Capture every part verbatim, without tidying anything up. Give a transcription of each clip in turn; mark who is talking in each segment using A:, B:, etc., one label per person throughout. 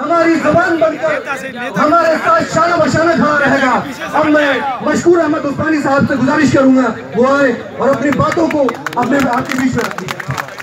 A: हमारी जबान बनकर हमारे साथ शाना बशाना खड़ा रहेगा। अब मैं मशकूर अहमद उस्मानी साहब से गुजारिश करूंगा वो आए और अपनी बातों को अपने आपके बीच में रखें।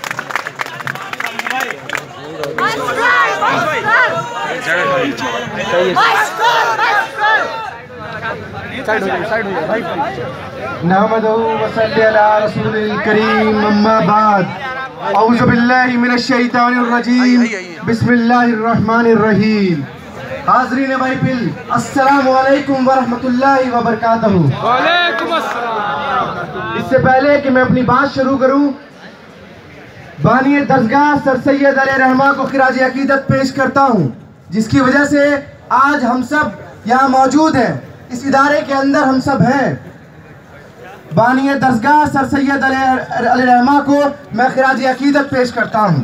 A: नहमदुहु व सल्ली अला रसूलिल करीम अम्मा बाद औज़ु बिल्लाहि मिनश शैतानिर रजीम बिस्मिल्लाहिर रहमानिर रहीम। हाज़रीन महफिल अस्सलामु अलैकुम व रहमतुल्लाहि व बरकातहू। वालेकुम अस्सलाम। इससे पहले कि मैं अपनी बात शुरू करूं, बानी दरगाह सर सैयद अली रहमा को खिराज अकीदत पेश करता हूं, जिसकी वजह से आज हम सब यहाँ मौजूद हैं, इस इदारे के अंदर हम सब हैं। बानी दरगाह सर सैयद अली रहमा को मैं खिराज अकीदत पेश करता हूँ।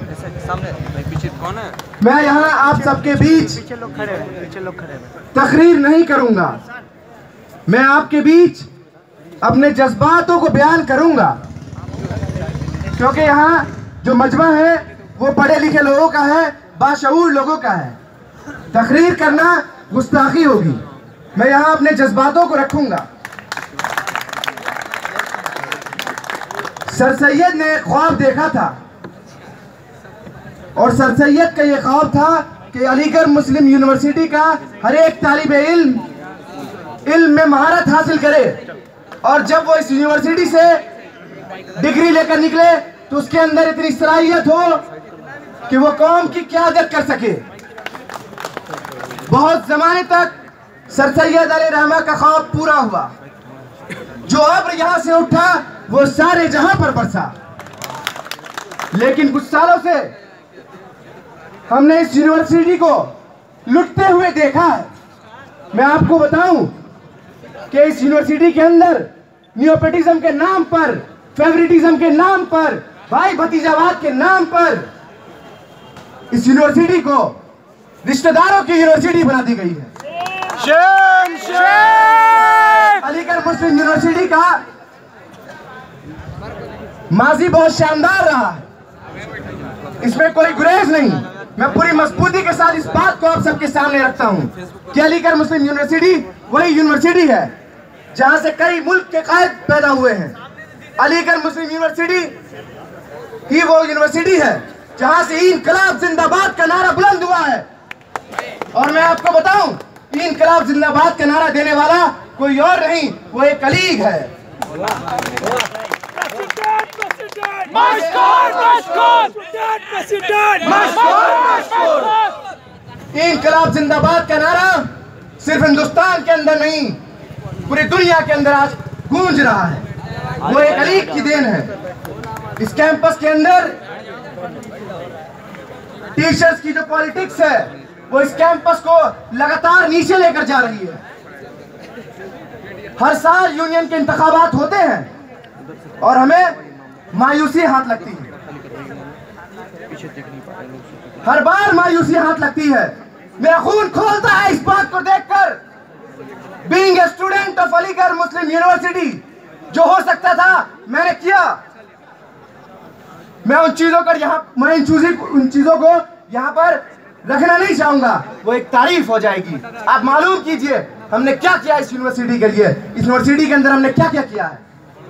A: मैं यहाँ आप सबके बीच तकरीर नहीं करूँगा, मैं आपके बीच अपने जज्बातों को बयान करूँगा, क्योंकि यहाँ जो मजमा है वो पढ़े लिखे लोगों का है, बाशऊर लोगों का है। तकरीर करना गुस्ताखी होगी, मैं यहाँ अपने जज्बातों को रखूँगा। सर सैयद ने एक ख्वाब देखा था और सर सैयद का ये ख्वाब था कि अलीगढ़ मुस्लिम यूनिवर्सिटी का हर एक तालिब इल्म इल्म में महारत हासिल करे, और जब वो इस यूनिवर्सिटी से डिग्री लेकर निकले तो उसके अंदर इतनी सलाहियत हो कि वो कौम की क़यादत कर सके। बहुत जमाने तक सर सैयद अली रहमा का ख्वाब पूरा हुआ। जो अब्र यहाँ से उठा वो सारे जहां पर बरसा। लेकिन कुछ सालों से हमने इस यूनिवर्सिटी को लुटते हुए देखा है। मैं आपको बताऊं कि इस यूनिवर्सिटी के अंदर नियोपेटिज्म के नाम पर, फेवरेटिज्म के नाम पर, भाई भतीजावाद के नाम पर इस यूनिवर्सिटी को रिश्तेदारों की यूनिवर्सिटी बना दी गई है। Shame, shame. अलीगढ़ मुस्लिम यूनिवर्सिटी का माजी बहुत शानदार रहा है, इसमें कोई गुरेज नहीं। मैं पूरी मजबूती के साथ इस बात को आप सबके सामने रखता हूं कि अलीगढ़ मुस्लिम यूनिवर्सिटी वही यूनिवर्सिटी है जहां से कई मुल्क के कायद पैदा हुए हैं। अलीगढ़ मुस्लिम यूनिवर्सिटी ही वो यूनिवर्सिटी है जहां से इनकलाब जिंदाबाद का नारा बुलंद हुआ है। और मैं आपको बताऊं, इनकलाब जिंदाबाद का नारा देने वाला कोई और नहीं, वो एक अलीग है। मशकोर, मशकोर, मशकोर। इनकलाब जिंदाबाद का नारा सिर्फ हिंदुस्तान के अंदर नहीं, पूरी दुनिया के अंदर आज गूंज रहा है। वो एक अलीग की देन है। इस कैंपस के अंदर टीचर्स की जो पॉलिटिक्स है वो इस कैंपस को लगातार नीचे लेकर जा रही है। हर साल यूनियन के इंतखाबात होते हैं और हमें मायूसी हाथ लगती है, हर बार मायूसी हाथ लगती है। मेरा खून खोलता है इस बात को देखकर। Being a student of Aligarh Muslim University, जो हो सकता था मैंने किया। मैं उन चीजों पर यहाँ मैं इन चीजों उन चीजों को यहाँ पर रखना नहीं चाहूंगा, वो एक तारीफ हो जाएगी। आप मालूम कीजिए हमने क्या किया इस यूनिवर्सिटी के लिए, इस यूनिवर्सिटी के अंदर हमने क्या क्या किया है।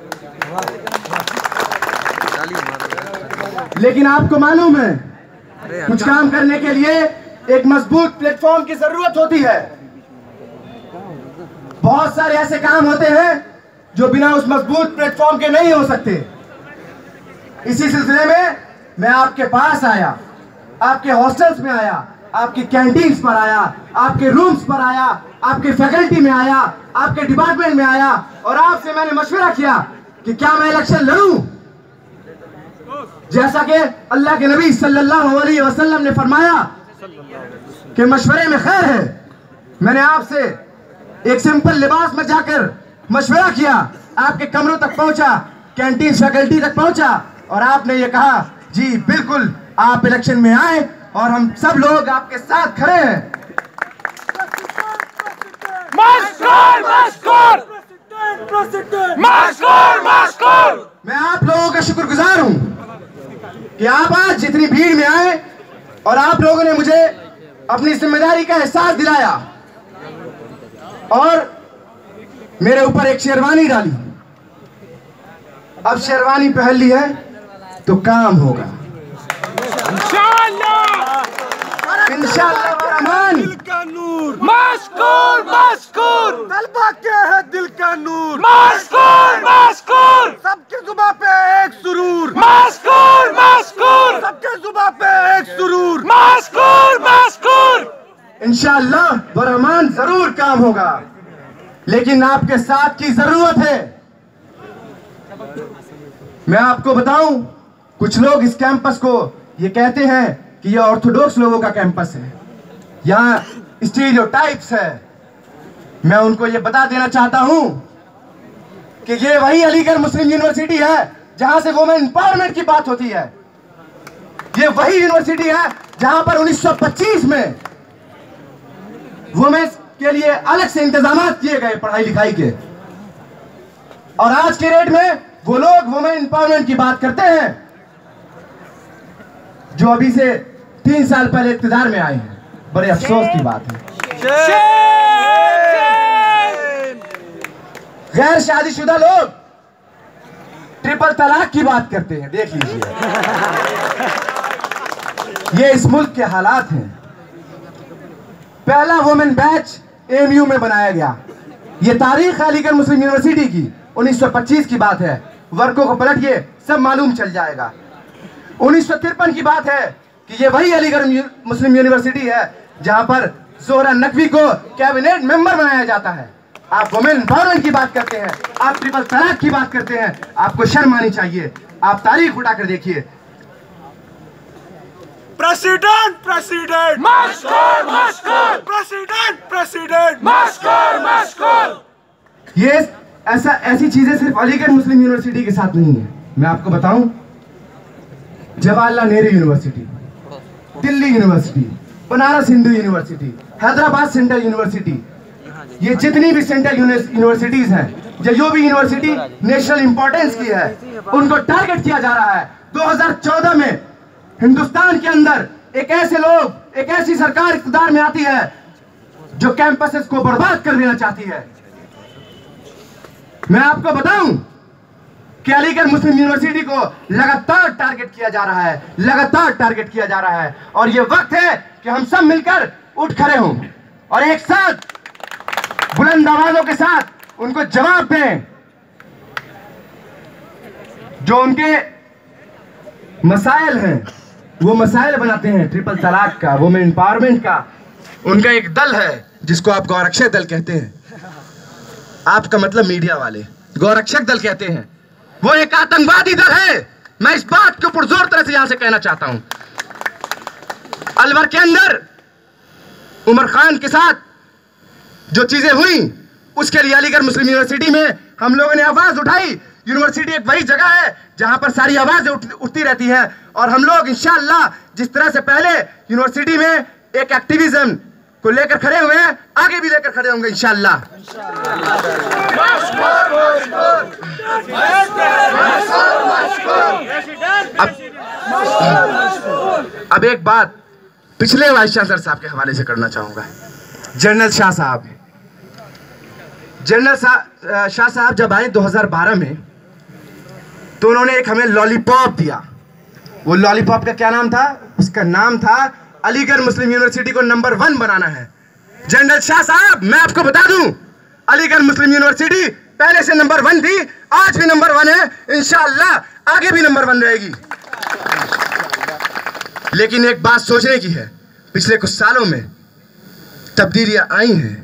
A: लेकिन आपको मालूम है कुछ काम करने के लिए एक मजबूत प्लेटफॉर्म की जरूरत होती है। बहुत सारे ऐसे काम होते हैं जो बिना उस मजबूत प्लेटफॉर्म के नहीं हो सकते। इसी सिलसिले में मैं आपके पास आया, आपके हॉस्टल्स में आया, आपकी कैंटीन्स पर आया, आपके रूम्स पर आया, आपके फैकल्टी में आया, आपके डिपार्टमेंट में आया और आपसे मैंने मशवरा किया कि क्या मैं इलेक्शन लड़ूं। जैसा कि अल्लाह के नबी सल्लल्लाहु अलैहि वसल्लम ने फरमाया कि मशवरे में खैर है। मैंने आपसे एक सिंपल लिबास में जाकर मशवरा किया, आपके कमरों तक पहुंचा, कैंटीन फैकल्टी तक पहुंचा और आपने ये कहा जी बिल्कुल आप इलेक्शन में आए और हम सब लोग आपके साथ खड़े हैं। मशकोर, मशकोर, मशकोर, मशकोर। मैं आप लोगों का शुक्रगुजार हूं कि आप आज जितनी भीड़ में आए और आप लोगों ने मुझे अपनी जिम्मेदारी का एहसास दिलाया और मेरे ऊपर एक शेरवानी डाली। अब शेरवानी पहन ली है तो काम होगा इंशाअल्लाह। रहमान
B: दिल का नूर मशकूर मशकूर तलबा के है दिल का नूर मशकूर मशकूर सबके जुबान पे एक सुरूर मशकूर मशकूर सबके जुबान पे एक सुरूर मशकूर मशकूर।
A: इंशाअल्लाह रहमान जरूर काम होगा, लेकिन आपके साथ की जरूरत है। मैं आपको बताऊं, कुछ लोग इस कैंपस को ये कहते हैं कि ये ऑर्थोडॉक्स लोगों का कैंपस है, यहाँ स्टीरियोटाइप्स है। मैं उनको ये बता देना चाहता हूं कि ये वही अलीगढ़ मुस्लिम यूनिवर्सिटी है जहां से वुमेन एम्पावरमेंट की बात होती है। ये वही यूनिवर्सिटी है जहां पर उन्नीस सौ पच्चीस में वुमेन्स के लिए अलग से इंतजाम किए गए पढ़ाई लिखाई के, और आज के डेट में वो लोग वुमेन एम्पावरमेंट की बात करते हैं जो अभी से तीन साल पहले इक़्तिदार में आए हैं। बड़े अफसोस की बात है। गैर शादीशुदा लोग ट्रिपल तलाक की बात करते हैं। देख लीजिए, ये इस मुल्क के हालात हैं। पहला वुमेन बैच एएमयू में बनाया गया। ये तारीख अलीगढ़ मुस्लिम यूनिवर्सिटी की उन्नीस सौ पच्चीस की बात है। वर्कों को पलटिए, सब मालूम चल जाएगा। उन्नीस सौ तिरपन की बात है कि ये वही अलीगढ़ मुस्लिम यूनिवर्सिटी है जहां पर जोहरा नकवी को कैबिनेट मेंबर बनाया जाता है। आप वुमेन एम्पावरमेंट की बात करते हैं, आप ट्रिपल तलाक की बात करते हैं। आपको शर्म आनी चाहिए। आप तारीख उठाकर देखिए।
B: President president Mashkoor Mashkoor president president Mashkoor Mashkoor.
A: ये ऐसा ऐसी चीजें सिर्फ अलीगढ़ मुस्लिम यूनिवर्सिटी के साथ नहीं है। मैं आपको बताऊं, Jawaharlal Nehru university, Delhi university, Banaras Hindu university, Hyderabad central university, ये जितनी भी सेंट्रल यूनिवर्सिटीज हैं, जो भी यूनिवर्सिटी नेशनल इंपॉर्टेंस की है, उनको टारगेट किया जा रहा है। दो हज़ार चौदह में हिंदुस्तान के अंदर एक ऐसे लोग, एक ऐसी सरकार इक़्तिदार में आती है जो कैंपसेस को बर्बाद कर देना चाहती है। मैं आपको बताऊं कि अलीगढ़ मुस्लिम यूनिवर्सिटी को लगातार टारगेट किया जा रहा है, लगातार टारगेट किया जा रहा है, और ये वक्त है कि हम सब मिलकर उठ खड़े हों और एक साथ बुलंद आवाजों के साथ उनको जवाब दें जो उनके मसाइल हैं। वो मसाइल बनाते हैं ट्रिपल तलाक का, वुमेन एम्पावरमेंट का। उनका एक दल है जिसको आप गौरक्षक दल कहते हैं। आपका मतलब मीडिया वाले गौरक्षक दल कहते हैं। वो एक आतंकवादी दल है। मैं इस बात को पुरजोर तरह से यहां से कहना चाहता हूं। अलवर के अंदर उमर खान के साथ जो चीजें हुई, उसके लिए अलीगढ़ मुस्लिम यूनिवर्सिटी में हम लोगों ने आवाज उठाई। यूनिवर्सिटी एक वही जगह है जहां पर सारी आवाजें उठ, उठती रहती हैं, और हम लोग इंशाअल्लाह जिस तरह से पहले यूनिवर्सिटी में एक एक्टिविज्म को लेकर खड़े हुए हैं, आगे भी लेकर खड़े होंगे इंशाअल्लाह। अब, अब एक बात पिछले वाइस चांसलर साहब के हवाले से करना चाहूंगा। जनरल शाह साहब जनरल शाह साहब जब आए दो हज़ार बारह में, तो उन्होंने एक हमें लॉलीपॉप दिया। वो लॉलीपॉप का क्या नाम था? उसका नाम था अलीगढ़ मुस्लिम यूनिवर्सिटी को नंबर वन बनाना है। जनरल शाह साहब, मैं आपको बता दूं, अलीगढ़ मुस्लिम यूनिवर्सिटी पहले से नंबर वन थी, आज भी नंबर वन है, इंशाअल्लाह आगे भी नंबर वन रहेगी। लेकिन एक बात सोचने की है, पिछले कुछ सालों में तब्दीलियां आई हैं,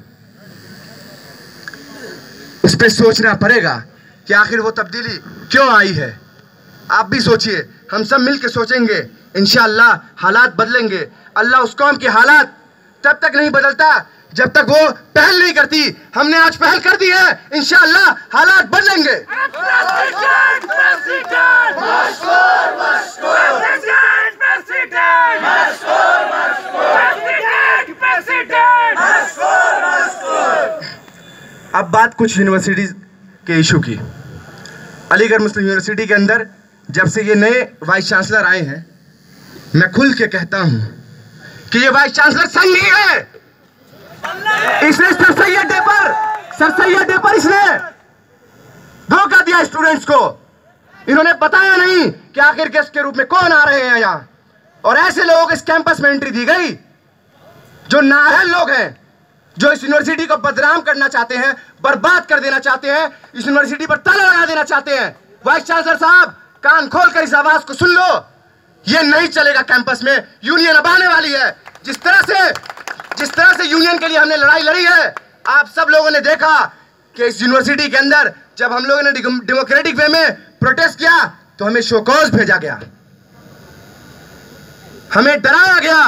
A: उस पर सोचना पड़ेगा कि आखिर वो तब्दीली क्यों आई है। आप भी सोचिए, हम सब मिलकर सोचेंगे, इंशाअल्लाह हालात बदलेंगे। अल्लाह उस कौम के हालात तब तक नहीं बदलता जब तक वो पहल नहीं करती। हमने आज पहल कर दी है, इंशाअल्लाह हालात बदलेंगे। अब बात कुछ यूनिवर्सिटी के इशू की। अलीगढ़ मुस्लिम यूनिवर्सिटी के अंदर जब से ये नए वाइस चांसलर आए हैं, मैं खुल के कहता हूं कि ये वाइस चांसलर सही नहीं है। इसने सर सैयद डे पर सर सैयद डे पर इसने धोखा दिया स्टूडेंट्स को। इन्होंने बताया नहीं कि आखिर गेस्ट के रूप में कौन आ रहे हैं यहाँ, और ऐसे लोगों को इस कैंपस में एंट्री दी गई जो नाअहल लोग हैं, जो इस यूनिवर्सिटी को बदनाम करना चाहते हैं, बर्बाद कर देना चाहते हैं, इस यूनिवर्सिटी पर ताला लगा देना चाहते हैं। वाइस चांसलर साहब, कान खोलकर इस आवाज को सुन लो, ये नहीं चलेगा। कैंपस में यूनियन अब आने वाली है। जिस तरह से जिस तरह से यूनियन के लिए हमने लड़ाई लड़ी है, आप सब लोगों ने देखा कि इस यूनिवर्सिटी के अंदर जब हम लोगों ने डेमोक्रेटिक वे में प्रोटेस्ट किया तो हमें शोकॉज भेजा गया, हमें डराया गया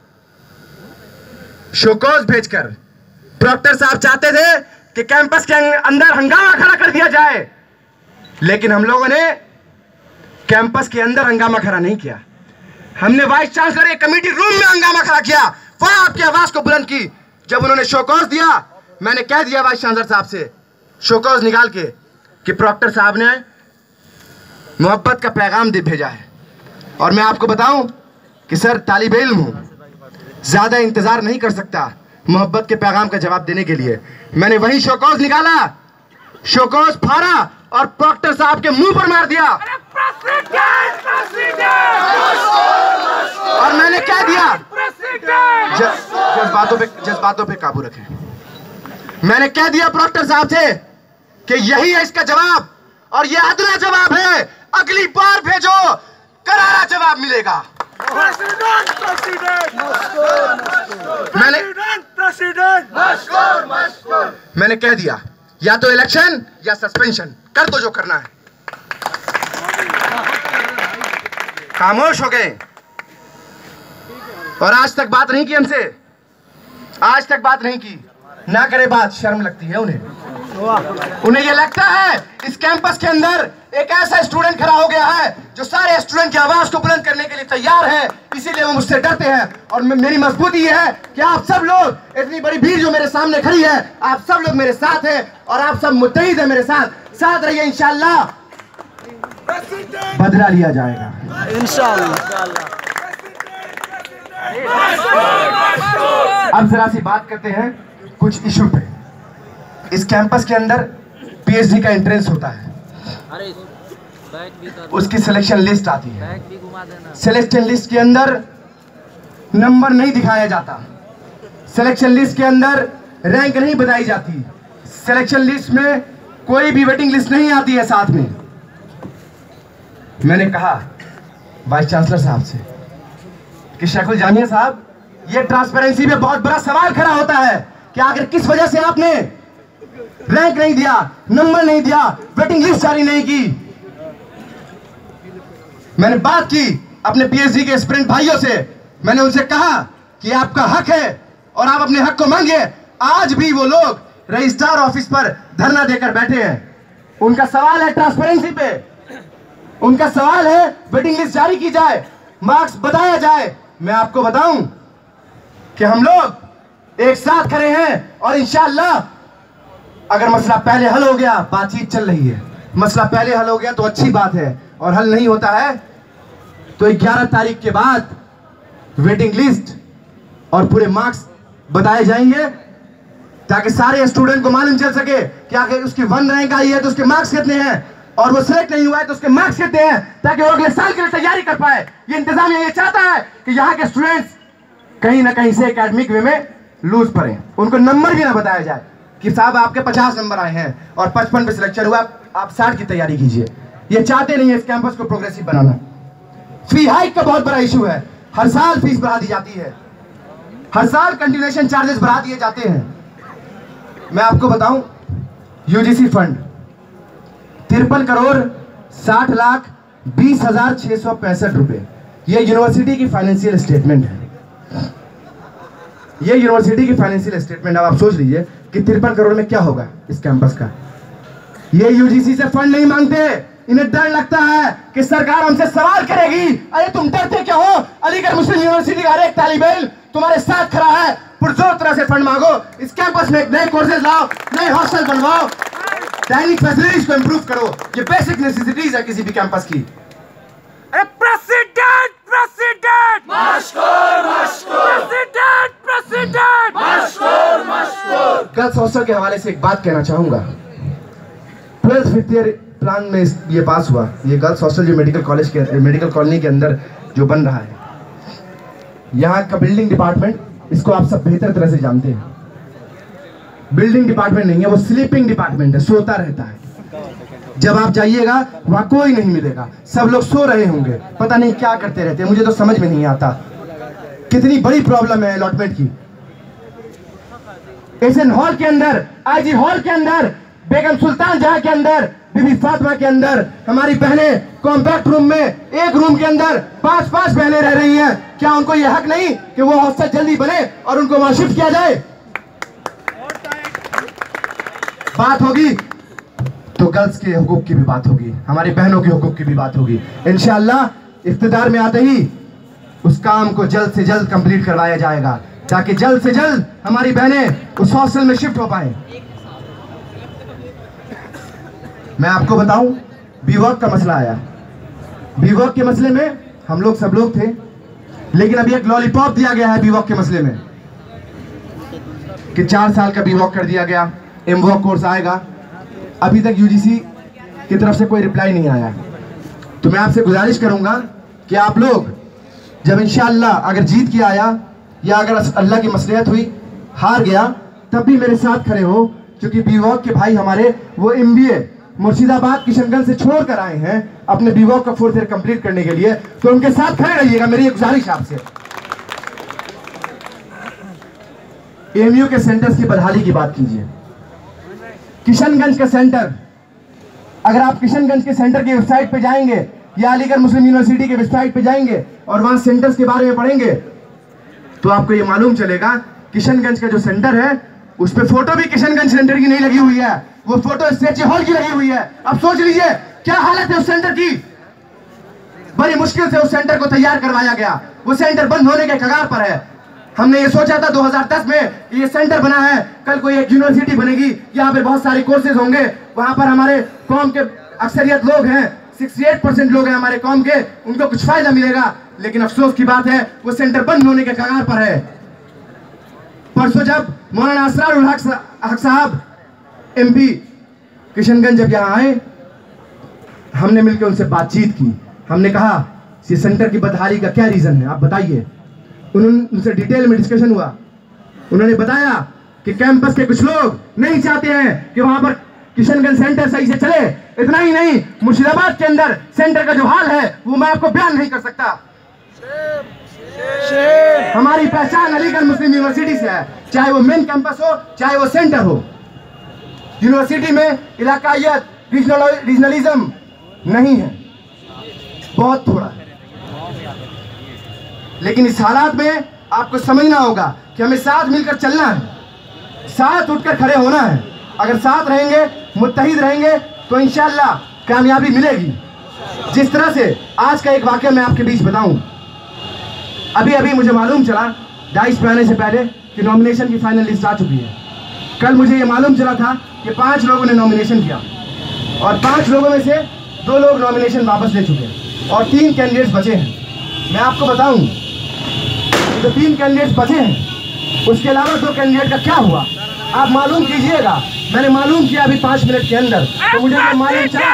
A: शोकॉज भेजकर। प्रोक्टर साहब चाहते थे कि कैंपस के अंदर हंगामा खड़ा कर दिया जाए, लेकिन हम लोगों ने कैंपस के अंदर हंगामा खड़ा नहीं किया। हमने वाइस चांसलर एक कमेटी रूम में हंगामा खड़ा किया, वहां आपकी आवाज को बुलंद की। जब उन्होंने शोकॉज दिया, मैंने कह दिया वाइस चांसलर साहब से शोकॉज निकाल के कि प्रोक्टर साहब ने मोहब्बत का पैगाम दे भेजा है। और मैं आपको बताऊं कि सर तालिब इल्म हूं, ज्यादा इंतजार नहीं कर सकता मोहब्बत के पैगाम का जवाब देने के लिए। मैंने वही शोकॉज निकाला, शोकॉज फाड़ा और प्रोक्टर साहब के मुंह पर मार दिया। और मैंने क्या दिया, जज्बातों पे जज्बातों पे काबू रखें। मैंने कह दिया प्रोक्टर साहब से कि यही है इसका जवाब, और यह अदना जवाब है। अगली बार भेजो, करारा जवाब मिलेगा। मैंने मैंने कह दिया, या तो इलेक्शन या सस्पेंशन, कर दो जो करना है। खामोश हो गए और आज तक बात नहीं की हमसे, आज तक बात नहीं की। ना करे बात, शर्म लगती है उन्हें। उन्हें यह लगता है इस कैंपस के अंदर एक ऐसा स्टूडेंट खड़ा हो गया है जो सारे स्टूडेंट की आवाज को बुलंद करने के लिए तैयार है, इसीलिए वो मुझसे डरते हैं। और मेरी मजबूती ये है कि आप सब लोग, इतनी बड़ी भीड़ जो मेरे सामने खड़ी है, आप सब लोग मेरे साथ हैं और आप सब मुत्तहिद हैं मेरे साथ। साथ रहिए, इंशाअल्लाह बदला लिया जाएगा, इंशाअल्लाह। अब जरा सी बात करते हैं कुछ इशू पे। इस कैंपस के अंदर पीएचडी का एंट्रेंस होता है, उसकी सिलेक्शन लिस्ट आती है। सिलेक्शन लिस्ट के अंदर नंबर नहीं दिखाया जाता, सिलेक्शन लिस्ट के अंदर रैंक नहीं बताई जाती, सिलेक्शन लिस्ट में कोई भी वेटिंग लिस्ट नहीं आती है साथ में। मैंने कहा वाइस चांसलर साहब से कि शेखुल जामिया साहब, ये ट्रांसपेरेंसी में बहुत बड़ा सवाल खड़ा होता है कि आखिर किस वजह से आपने रैंक नहीं दिया, नंबर नहीं दिया, वेटिंग लिस्ट जारी नहीं की। मैंने बात की अपने पीएचडी के एस्पिरेंट भाइयों से, मैंने उनसे कहा कि आपका हक है और आप अपने हक को मांगिए। आज भी वो लोग रजिस्ट्रार ऑफिस पर धरना देकर बैठे हैं। उनका सवाल है ट्रांसपेरेंसी पे, उनका सवाल है वेटिंग लिस्ट जारी की जाए, मार्क्स बताया जाए। मैं आपको बताऊं कि हम लोग एक साथ खड़े हैं और इंशाअल्लाह अगर मसला पहले हल हो गया, बातचीत चल रही है, मसला पहले हल हो गया तो अच्छी बात है, और हल नहीं होता है तो ग्यारह तारीख के बाद वेटिंग लिस्ट और पूरे मार्क्स बताए जाएंगे ताकि सारे स्टूडेंट को मालूम चल सके कि आखिर उसकी वन रैंक आई है तो उसके मार्क्स कितने हैं, और वो सिलेक्ट नहीं हुआ है तो उसके मार्क्स कितने हैं, ताकि वो अगले साल के लिए तैयारी कर पाए। ये इंतजामिया ये चाहता है कि यहाँ के स्टूडेंट्स कहीं ना कहीं से एकेडमिक वे में लूज पड़े, उनको नंबर भी ना बताया जाए कि साहब आपके पचास नंबर आए हैं और पचपन पे सिलेक्शन हुआ, आप साठ की तैयारी कीजिए। ये चाहते नहीं है इस कैंपस को प्रोग्रेसिव बनाना। फी हाइक का बहुत बड़ा इशू है, हर साल फीस बढ़ा दी जाती है, हर साल कंटिन्यूएशन चार्जेस बढ़ा दिए जाते हैं। मैं आपको बताऊं, यूजीसी फंड तिरपन करोड़ साठ लाख बीस हजार छह सौ पैंसठ रुपए, ये यूनिवर्सिटी की फाइनेंशियल स्टेटमेंट है। ये यूनिवर्सिटी की फाइनेंशियल स्टेटमेंट। अब आप सोच लीजिए कि तिरपन करोड़ में क्या होगा इस कैंपस का। ये यूजीसी से फंड नहीं मांगते, इन्हें डर लगता है कि सरकार हमसे सवाल करेगी। अरे तुम डरते क्या हो? अलीगढ़ मुस्लिम यूनिवर्सिटी का हर एक तालिब इल्म तुम्हारे साथ खड़ा है, पुरजोर तरह से फंड मांगो, इस कैंपस में नए कोर्सेज लाओ, नए हॉस्टल बनवाओ, दैनिक फैसिलिटीज को इंप्रूव करो। ये बेसिक नेसेसिटीज है किसी भी कैंपस की।
B: अरे president president Mashkoor Mashkoor president Mashkoor Mashkoor.
A: Girls hostel के हवाले से एक बात कहना चाहूंगा। ट्वेल्थ फिफ्थ ईयर प्लान में ये पास हुआ, ये गर्ल्स हॉस्टल जो मेडिकल कॉलेज के मेडिकल कॉलोनी के अंदर जो बन रहा है, यहाँ का बिल्डिंग डिपार्टमेंट, इसको आप सब बेहतर तरह से जानते हैं। बिल्डिंग डिपार्टमेंट नहीं है, वो स्लीपिंग डिपार्टमेंट है, सोता रहता है। जब आप जाइएगा वहां कोई नहीं मिलेगा, सब लोग सो रहे होंगे, पता नहीं क्या करते रहते हैं, मुझे तो समझ में नहीं आता। कितनी बड़ी प्रॉब्लम है अलॉटमेंट की। एसएन हॉल के अंदर, आईजी हॉल के अंदर, बेगम सुल्तान जहां के अंदर, बीबी फातिमा के अंदर हमारी बहनें कॉम्पैक्ट रूम में, एक रूम के अंदर पांच पांच बहनें रह रही हैं। क्या उनको यह हक नहीं कि वो हॉस्टल जल्दी बने और उनको वहां शिफ्ट किया जाए? बात होगी तो गर्ल्स के हुकूक की भी बात होगी, हमारी बहनों के हुकूक की भी बात होगी। इंशाअल्लाह इख्तिदार में आते ही उस काम को जल्द से जल्द कंप्लीट करवाया जाएगा, ताकि जल्द से जल्द हमारी बहनें उस हॉस्टल में शिफ्ट हो पाए। मैं आपको बताऊं, बीवर्क का मसला आया। बीवर्क के मसले में हम लोग सब लोग थे, लेकिन अभी एक लॉलीपॉप दिया गया है बीवर्क के मसले में कि चार साल का बीवर्क कर दिया गया, एमवॉक कोर्स आएगा। अभी तक यूजीसी की तरफ से कोई रिप्लाई नहीं आया। तो मैं आपसे गुजारिश करूंगा कि आप लोग जब इंशाअल्लाह अगर जीत के आया या अगर अल्लाह की मसलियत हुई हार गया, तब भी मेरे साथ खड़े हो, क्योंकि बीवॉक के भाई हमारे वो एमबीए मुर्शिदाबाद किशनगंज से छोड़ कर आए हैं अपने बीवॉक का फोर्थ ईयर कंप्लीट करने के लिए। तो उनके साथ खड़े रहिएगा, मेरी एक गुजारिश आपसे। एमयू के सेंटर्स की बदहाली की बात कीजिए। किशनगंज का सेंटर, अगर आप किशनगंज के सेंटर की वेबसाइट पे जाएंगे या अलीगढ़ मुस्लिम यूनिवर्सिटी के वेबसाइट पे जाएंगे और वहां सेंटर्स के बारे में पढ़ेंगे, तो आपको ये मालूम चलेगा किशनगंज का जो सेंटर है उस पे फोटो भी किशनगंज सेंटर की नहीं लगी हुई है, वो फोटो स्टेची हॉल की लगी हुई है। अब सोच लीजिए क्या हालत है उस सेंटर की। बड़ी मुश्किल से उस सेंटर को तैयार करवाया गया, वो सेंटर बंद होने के कगार पर है। हमने ये सोचा था दो हज़ार दस में ये सेंटर बना है, कल कोई एक यूनिवर्सिटी बनेगी, यहाँ पे बहुत सारे कोर्सेज होंगे, वहां पर हमारे कौम के अक्सरियत लोग हैं, अड़सठ परसेंट लोग हैं हमारे कौम के, उनको कुछ फायदा मिलेगा। लेकिन अफसोस की बात है वो सेंटर बंद होने के कगार पर है। परसों जब मौलाना असरारुल हक साहब एमपी किशनगंज जब यहाँ आए, हमने मिलकर उनसे बातचीत की। हमने कहा ये सेंटर की बदहाली का क्या रीजन है, आप बताइए। उन्होंने उनसे डिटेल में डिस्कशन हुआ। उन्होंने बताया कि कैंपस के कुछ लोग नहीं चाहते हैं कि वहां पर किशनगंज सेंटर सही से चले। इतना ही नहीं, मुर्शिदाबाद के अंदर सेंटर का जो हाल है वो मैं आपको बयान नहीं कर सकता। हमारी पहचान अलीगढ़ मुस्लिम यूनिवर्सिटी से है, चाहे वो मेन कैंपस हो चाहे वो सेंटर हो। यूनिवर्सिटी में इलाकायत, रीजनलिज्म नहीं है, बहुत थोड़ा है। लेकिन इस हालात में आपको समझना होगा कि हमें साथ मिलकर चलना है, साथ उठकर खड़े होना है। अगर साथ रहेंगे, मुत्तहिद रहेंगे, तो इंशाअल्लाह कामयाबी मिलेगी। जिस तरह से आज का एक वाकया मैं आपके बीच बताऊं। अभी अभी मुझे मालूम चला डाइस पे आने से पहले कि नॉमिनेशन की फाइनल लिस्ट आ चुकी है। कल मुझे ये मालूम चला था कि पांच लोगों ने नॉमिनेशन किया और पांच लोगों में से दो लोग नॉमिनेशन वापस ले चुके और तीन कैंडिडेट्स बचे हैं। मैं आपको बताऊं, जो तीन कैंडिडेट्स बचे हैं उसके अलावा दो कैंडिडेट का क्या हुआ आप मालूम कीजिएगा। मैंने मालूम किया अभी पांच मिनट के अंदर, तो मुझे जो मालूम चला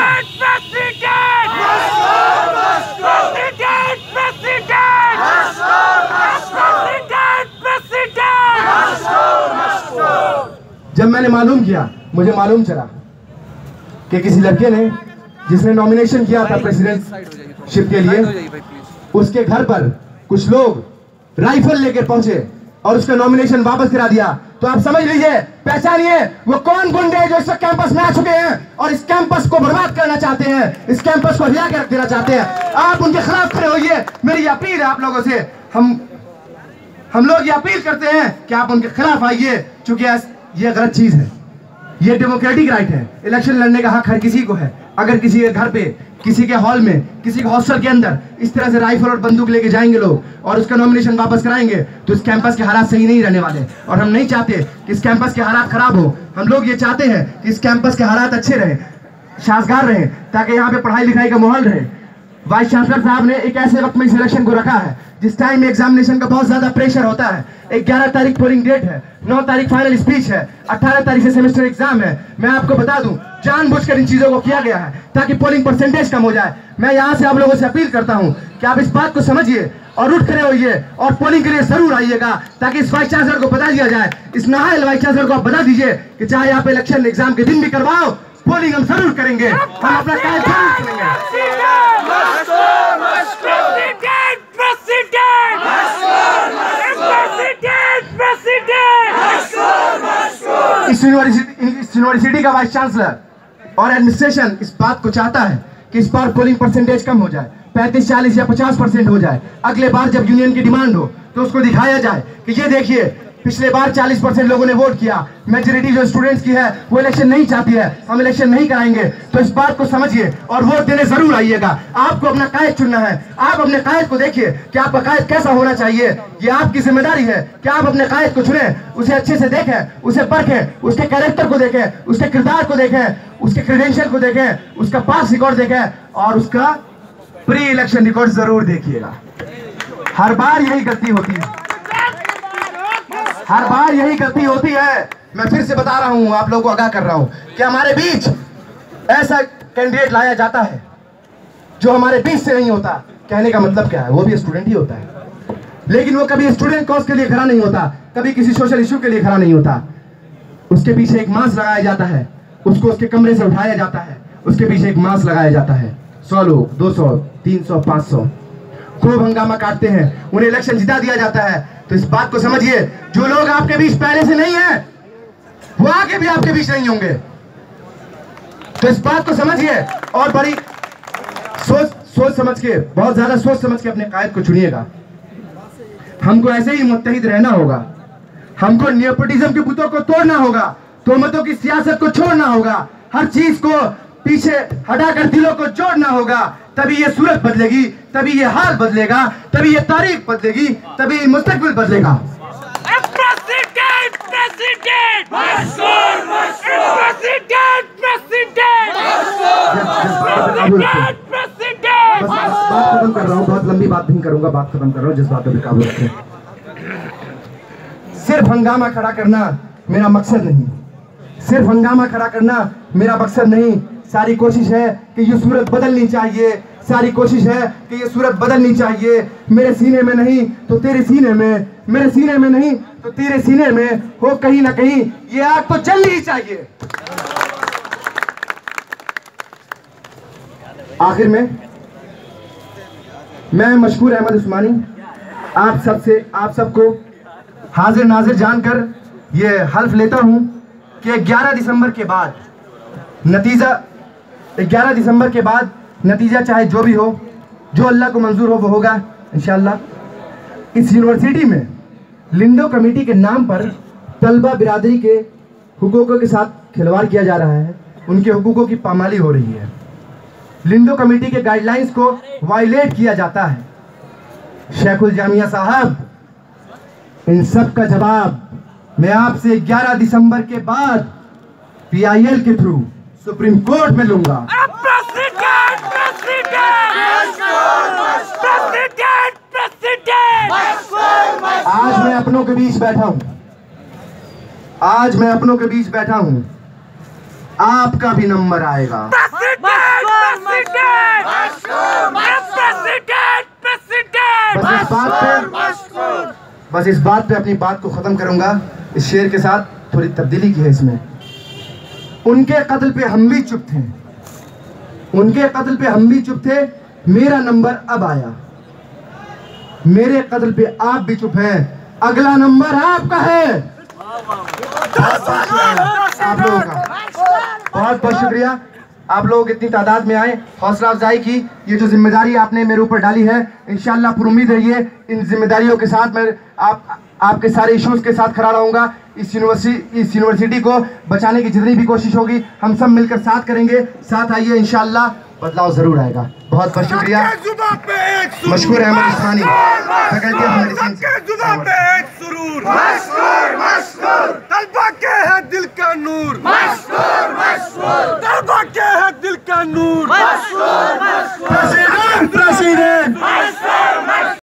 A: जब मैंने मालूम किया मुझे मालूम चला कि किसी लड़के ने जिसने नॉमिनेशन किया था प्रेसिडेंटशिप के लिए, उसके घर पर कुछ लोग राइफल लेकर पहुंचे और उसका नॉमिनेशन वापस करा दिया। तो आप समझ लीजिए, पहचानिए वो कौन गुंडे जो इस कैंपस में आ चुके हैं और इस कैंपस को बर्बाद करना चाहते हैं, इस कैंपस को हिला के रख देना चाहते हैं। आप उनके खिलाफ खड़े होइए, मेरी अपील है आप लोगों से। हम हम लोग ये अपील करते हैं कि आप उनके खिलाफ आइए, क्योंकि ये गलत चीज है। ये डेमोक्रेटिक राइट है, इलेक्शन लड़ने का हक हर किसी को है। अगर किसी के घर पे, किसी के हॉल में, किसी के हॉस्टल के अंदर इस तरह से राइफल और बंदूक लेके जाएंगे लोग और उसका नॉमिनेशन वापस कराएंगे, तो इस कैंपस के हालात सही नहीं रहने वाले। और हम नहीं चाहते कि इस कैंपस के हालात खराब हो। हम लोग ये चाहते हैं कि इस कैंपस के हालात अच्छे रहें, साजगार रहें, ताकि यहाँ पे पढ़ाई लिखाई का माहौल रहे। वाइस चांसलर साहब ने एक ऐसे वक्त में सिलेक्शन को रखा है जिस टाइम में एग्जामिनेशन का बहुत ज्यादा प्रेशर होता है। ग्यारह तारीख पोलिंग डेट है, नौ तारीख फाइनल स्पीच है, अठारह तारीख से सेमेस्टर एग्जाम है। मैं आपको बता दूं, जानबूझकर इन चीजों को किया गया है ताकि पोलिंग परसेंटेज कम हो जाए। मैं यहाँ से आप लोगों से अपील करता हूँ कि आप इस बात को समझिए और उठ खड़े होइए और पोलिंग के लिए जरूर आइएगा, ताकि इस वाइस चांसलर को बता दिया जाए, इस नाहल वाइस चांसलर को आप बता दीजिए कि चाहे आप इलेक्शन एग्जाम के दिन भी करवाओ, पोलिंग हम जरूर करेंगे, हम अपना काम जरूर करेंगे। इस यूनिवर्सिटी का वाइस चांसलर और एडमिनिस्ट्रेशन इस बात को चाहता है कि इस बार पोलिंग परसेंटेज कम हो जाए, पैंतीस चालीस या पचास परसेंट हो जाए। अगले बार जब यूनियन की डिमांड हो तो उसको दिखाया जाए कि ये देखिए पिछले बार चालीस परसेंट लोगों ने वोट किया, मेजोरिटी जो स्टूडेंट्स की है वो इलेक्शन नहीं चाहती है, हम इलेक्शन नहीं कराएंगे। तो इस बात को समझिए और वोट देने जरूर आइएगा। आपको अपना कायद चुनना है, आप अपने कायद को देखिए कि आपका कायद कैसा होना चाहिए, ये आपकी जिम्मेदारी है कि आप अपने कायद को चुने, उसे अच्छे से देखें, उसे परखें, उसके कैरेक्टर को देखें, उसके किरदार को देखें, उसके क्रेडेंशियल को देखें, उसका पास रिकॉर्ड देखें और उसका प्री इलेक्शन रिकॉर्ड जरूर देखिएगा। हर बार यही गलती होती है, हर बार यही गलती होती है। मैं फिर से बता रहा हूं, आप लोगों को आगाह कर रहा हूं कि हमारे बीच ऐसा कैंडिडेट लाया जाता है जो हमारे बीच से नहीं होता। कहने का मतलब क्या है, वो भी स्टूडेंट ही होता है, लेकिन वो कभी स्टूडेंट कॉज के लिए खड़ा नहीं होता, कभी किसी सोशल इश्यू के लिए खड़ा नहीं होता। उसके पीछे एक मास्क लगाया जाता है, उसको उसके कमरे से उठाया जाता है, उसके पीछे एक मास्क लगाया जाता है। सौ लोग, दो सौ, तीन सौ, पांच सौ खूब हंगामा काटते हैं, उन्हें इलेक्शन जिता दिया जाता है। तो इस बात को समझिए, जो लोग आपके बीच पहले से नहीं है वो आगे भी आपके बीच नहीं होंगे। तो इस बात को समझिए और बड़ी सोच सोच समझ के, बहुत ज्यादा सोच समझ के अपने कायद को चुनिएगा। हमको ऐसे ही मुत्तहिद रहना होगा, हमको नियोपोटिज्म के बुतों को तोड़ना होगा, तोहमतों की सियासत को छोड़ना होगा, हर चीज को पीछे हटाकर दिलों को जोड़ना होगा। तभी ये सूरत बदलेगी, तभी ये हाल बदलेगा, तभी ये तारीख बदलेगी, तभी मुस्तकबिल बदलेगा। बात खत्म कर रहा हूँ, बहुत लंबी बात नहीं करूंगा, बात खत्म कर रहा हूँ, जिस बात पे काबू रखें। सिर्फ हंगामा खड़ा करना मेरा मकसद नहीं, सिर्फ हंगामा खड़ा करना मेरा मकसद नहीं। सारी कोशिश है कि ये सूरत बदलनी चाहिए, सारी कोशिश है कि ये सूरत बदलनी चाहिए। मेरे सीने में नहीं तो तेरे सीने में, मेरे सीने में नहीं तो तेरे सीने में हो, कहीं ना कहीं ये आग तो जलनी ही चाहिए। आखिर में मैं मशकूर अहमद उस्मानी आप सबसे, आप सबको हाजिर नाजिर जानकर ये हल्फ लेता हूं कि ग्यारह दिसंबर के बाद नतीजा ग्यारह दिसंबर के बाद नतीजा चाहे जो भी हो, जो अल्लाह को मंजूर हो वो होगा इंशाअल्लाह। इस यूनिवर्सिटी में लिंडो कमेटी के नाम पर तलबा बिरादरी के हुकूकों के साथ खिलवाड़ किया जा रहा है, उनके हुकूकों की पामाली हो रही है, लिंडो कमेटी के गाइडलाइंस को वायलेट किया जाता है। शेखुल जामिया साहब, इन सब का जवाब मैं आपसे ग्यारह दिसंबर के बाद पी आई एल के थ्रू सुप्रीम कोर्ट में लूंगा। आज मैं अपनों के बीच बैठा हूं, आज मैं अपनों के बीच बैठा हूं, आपका भी नंबर आएगा। बस इस बात पे बस इस बात पे अपनी बात को खत्म करूंगा। इस शेर के साथ थोड़ी तब्दीली की है इसमें। उनके कत्ल पे हम भी चुप थे, उनके कत्ल पे हम भी चुप थे, मेरा नंबर अब आया। मेरे कत्ल पे आप भी चुप हैं, अगला नंबर आपका है। आप लोगों का बहुत बहुत शुक्रिया, आप लोग इतनी तादाद में आए, हौसला अफजाई की। ये जो जिम्मेदारी आपने मेरे ऊपर डाली है, इंशाअल्लाह पूरी उम्मीद है ये इन जिम्मेदारियों के साथ मैं आप आपके सारे इश्यूज के साथ खड़ा रहूंगा। इस यूनिवर्सिटी इस यूनिवर्सिटी को बचाने की जितनी भी कोशिश होगी हम सब मिलकर साथ करेंगे। साथ आइए, इंशाअल्लाह बदलाव जरूर आएगा। बहुत बहुत शुक्रिया। Mashkoor Ahmad Usmani, faculty of medicine.